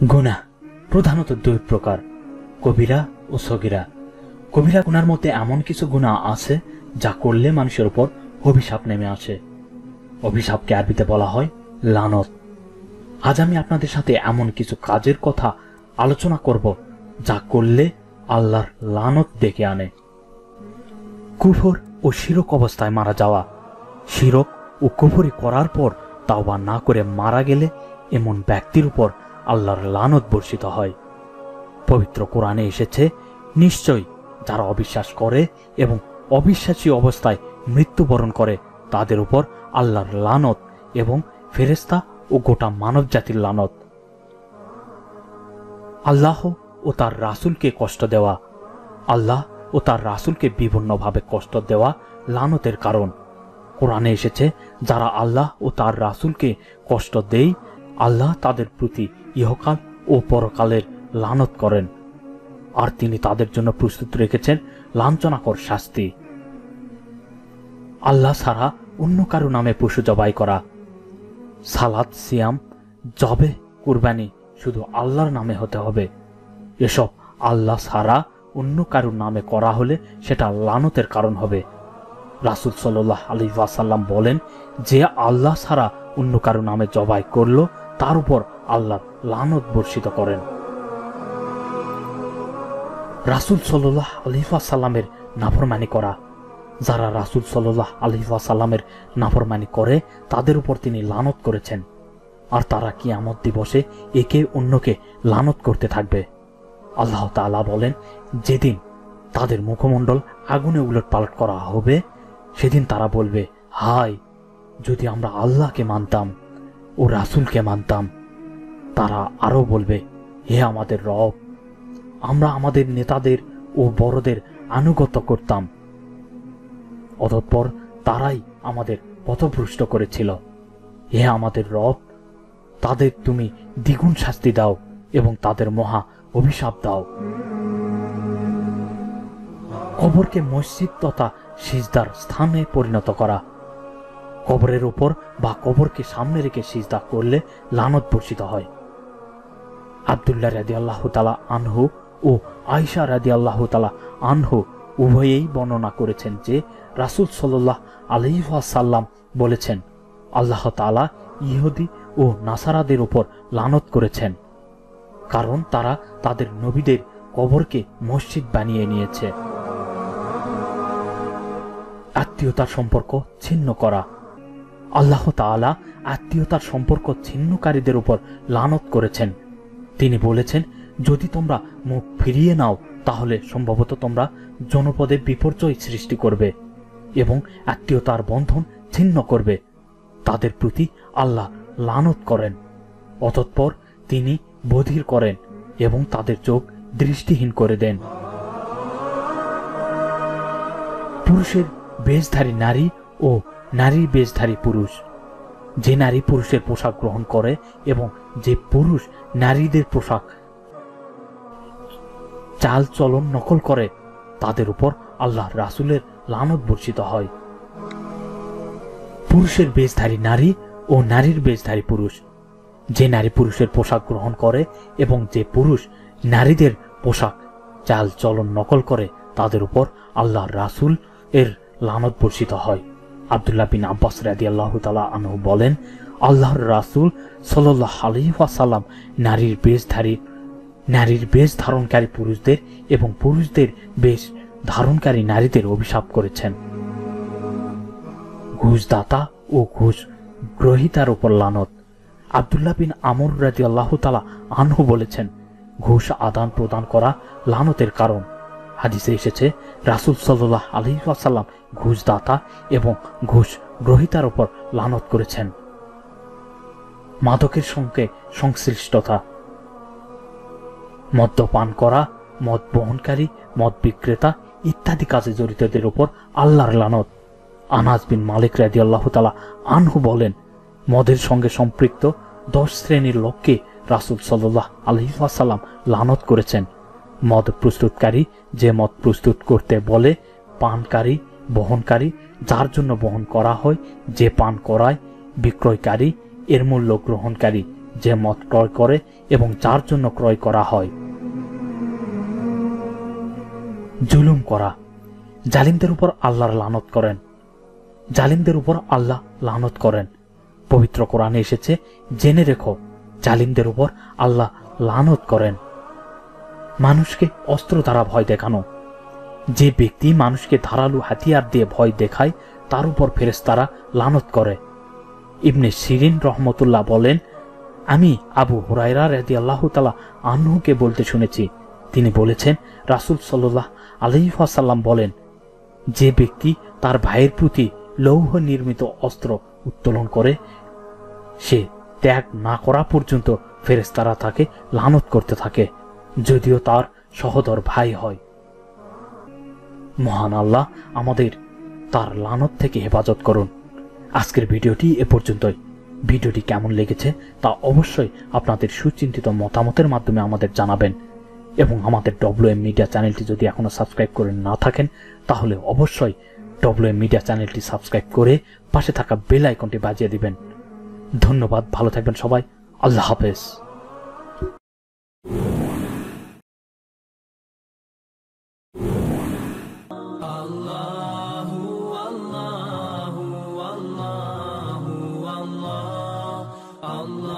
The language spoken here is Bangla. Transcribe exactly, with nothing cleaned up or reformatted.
গুনাহ প্রধানত দুই প্রকার, কবিরা ও সগীরা। কবিরা গুনার মধ্যে এমন কিছু গুনাহ আছে যা করলে মানুষের উপর অভিশাপ নেমে আসে। অভিশাপকে আরবিতে বলা হয় লানত। আজ আমি আপনাদের সাথে এমন কিছু কাজের কথা আলোচনা করব যা করলে আল্লাহর লানত ডেকে আনে। কুফর ও শিরক অবস্থায় মারা যাওয়া। শিরক ও কুফরি করার পর তাওবা না করে মারা গেলে এমন ব্যক্তির উপর আল্লাহর লানত বর্ষিত হয়। পবিত্র কোরআনে এসেছে, নিশ্চয়ই যারা অবিশ্বাস করে এবং অবিশ্বাসী অবস্থায় মৃত্যুবরণ করে তাদের উপর আল্লাহর লানত এবং ফেরেশতা ও গোটা মানব জাতির লানত। আল্লাহ ও তার রাসূলকে কষ্ট দেওয়া। আল্লাহ ও তার রাসূলকে বিভিন্নভাবে কষ্ট দেওয়া লানতের কারণ। কোরআনে এসেছে, যারা আল্লাহ ও তার রাসূলকে কষ্ট দেয় আল্লাহ তাদের প্রতি ইহকাল ও পরকালের লানত করেন, আর তিনি তাদের জন্য প্রস্তুত রেখেছেন লাঞ্ছনাকর শাস্তি। আল্লাহ ছাড়া অন্য কারো নামে পশু জবাই করা। সালাত, সিয়াম, জবে, কুরবানি শুধু আল্লাহর নামে হতে হবে। এসব আল্লাহ ছাড়া অন্য কারো নামে করা হলে সেটা লানতের কারণ হবে। রাসূল সাল্লাল্লাহু আলাইহি ওয়াসাল্লাম বলেন, যে আল্লাহ ছাড়া অন্য কারো নামে জবাই করলো তার উপর আল্লাহ লানত বর্ষিত করেন। রাসূল সাল্লাল্লাহু আলাইহি ওয়াসাল্লামের নাফরমানি করা। যারা রাসূল সাল্লাল্লাহু আলাইহি ওয়াসাল্লামের নাফরমানি করে তাদের উপর তিনি লানত করেছেন, আর তারা কিয়ামত দিবসে একে অন্যকে লানত করতে থাকবে। আল্লাহ তাআলা বলেন, যেদিন তাদের মুখমণ্ডল আগুনে উলটপালট করা হবে সেদিন তারা বলবে, হায় যদি আমরা আল্লাহকে মানতাম ও রাসূলকে মানতাম। তারা আরো বলবে, হে আমাদের রব, আমরা আমাদের নেতাদের ও বড়দের আনুগত্য করতাম, অতঃপর তারাই আমাদের পথভ্রষ্ট করেছিল। হে আমাদের রব, তাদের তুমি দ্বিগুণ শাস্তি দাও এবং তাদের মহা অভিশাপ দাও। কবরকে মসজিদ তথা সিজদার স্থানে পরিণত করা। কবরের উপর বা কবরকে সামনে রেখে সিজদা করলে লানত বর্ষিত হয়। আব্দুল্লাহ রাদিয়াল্লাহু তাআলা আনহু ও আয়েশা রাদিয়াল্লাহু তাআলা আনহু উভয়েই বর্ণনা করেছেন যে রাসূল সাল্লাল্লাহু আলাইহি ওয়াসাল্লাম বলেছেন, আল্লাহ তাআলা ইহুদি ও নাসারাদের উপর লানত করেছেন, কারণ তারা তাদের নবীদের কবরকে মসজিদ বানিয়ে নিয়েছে। আত্মীয়তার সম্পর্ক ছিন্ন করা। আল্লাহ তাআলা আত্মীয়তার সম্পর্ক ছিন্নকারীদের উপর লানত করেছেন। তিনি বলেছেন, যদি তোমরা মুখ ফিরিয়ে নাও তাহলে সম্ভবত তোমরা জনপদে বিপর্যয় সৃষ্টি করবে এবং আত্মীয়তার বন্ধন ছিন্ন করবে। তাদের প্রতি আল্লাহ লানত করেন, অতঃপর তিনি বধির করেন এবং তাদের চোখ দৃষ্টিহীন করে দেন। পুরুষের বেশধারী নারী ও নারীর বেশধারী পুরুষ। যে নারী পুরুষের পোশাক গ্রহণ করে এবং যে পুরুষ নারীদের পোশাক চাল চলন নকল করে তাদের উপর আল্লাহ রাসূলের লানত বর্ষিত হয়। পুরুষের বেশধারী নারী ও নারীর বেশধারী পুরুষ। যে নারী পুরুষের পোশাক গ্রহণ করে এবং যে পুরুষ নারীদের পোশাক চাল চলন নকল করে তাদের উপর আল্লাহ রাসূল এর লানত বর্ষিত হয়। আব্দুল্লাহ বিন আব্বাস রাদিয়াল্লাহু তাআলা আনহু বলেন, আল্লাহর রাসূল সাল্লাল্লাহু আলাইহি ওয়াসাল্লাম নারীর বেশধারী নারীর বেশ ধারণকারী পুরুষদের এবং পুরুষদের বেশ ধারণকারী নারীদের অভিশাপ করেছেন। ঘুষদাতা ও ঘুষ গ্রহীতার উপর লানত। আব্দুল্লাহ বিন আমর রাদিয়াল্লাহু তাআলা আনহু বলেছেন, ঘুষ আদান প্রদান করা লানতের কারণ। হাদিসে এসেছে, রাসূল সাল্লাল্লাহু আলাইহি ওয়াসাল্লাম ঘুষদাতা এবং ঘুষ গ্রহীতার উপর লানত করেছেন। মাদকের সঙ্গে সংশ্লিষ্টতা। মদ্যপান করা, মদ বহনকারী, মদ বিক্রেতা ইত্যাদি কাজে জড়িতদের উপর আল্লাহর লানত। আনাস বিন মালিক রাদিয়াল্লাহু তাআলা আনহু বলেন, মদের সঙ্গে সম্পৃক্ত দশ শ্রেণীর লোককে রাসূল সাল্লাল্লাহু আলাইহি ওয়াসাল্লাম লানত করেছেন। মদ প্রস্তুতকারী, যে মদ প্রস্তুত করতে বলে, পানকারী, বহনকারী, যার জন্য বহন করা হয়, যে পান করায়, বিক্রয়কারী, এর মূল্য গ্রহণকারী, যে মদ ক্রয় করে এবং যার জন্য ক্রয় করা হয়। জুলুম করা, জালিমদের উপর আল্লাহর লানত করেন। জালিমদের উপর আল্লাহ লানত করেন। পবিত্র কোরআনে এসেছে, জেনে রেখো জালিমদের উপর আল্লাহ লানত করেন। মানুষকে অস্ত্র দ্বারা ভয় দেখানো, যে ব্যক্তি মানুষকে ধারালো হাতিয়ার দিয়ে ভয় দেখায় তার উপর ফেরেশতারা লানত করে। ইবনে সিরিন রহমতুল্লাহ বলেন, আমি আবু হুরায়রা রাদিয়াল্লাহু তাআলা আনহুকে বলতে শুনেছি, তিনি বলেছেন, রাসূল সাল্লাল্লাহু আলাইহি ওয়াসাল্লাম বলেন, যে ব্যক্তি তার ভাইয়ের প্রতি লৌহ নির্মিত অস্ত্র উত্তোলন করে সে ত্যাগ না করা পর্যন্ত ফেরেশতারা তাকে লানত করতে থাকে, যদিও তার সহোদর ভাই হয়। মহান আল্লাহ আমাদের তার লানত থেকে হেফাজত করুন। আজকের ভিডিওটি এ পর্যন্তই। ভিডিওটি কেমন লেগেছে তা অবশ্যই আপনাদের সুচিন্তিত মতামতের মাধ্যমে আমাদের জানাবেন এবং আমাদের ডব্লিউএম মিডিয়া চ্যানেলটি যদি এখনো সাবস্ক্রাইব করে না থাকেন তাহলে অবশ্যই ডব্লিউএম মিডিয়া চ্যানেলটি সাবস্ক্রাইব করে পাশে থাকা বেল আইকনটি বাজিয়ে দিবেন। ধন্যবাদ, ভালো থাকবেন সবাই। আল্লাহ হাফেজ। Allah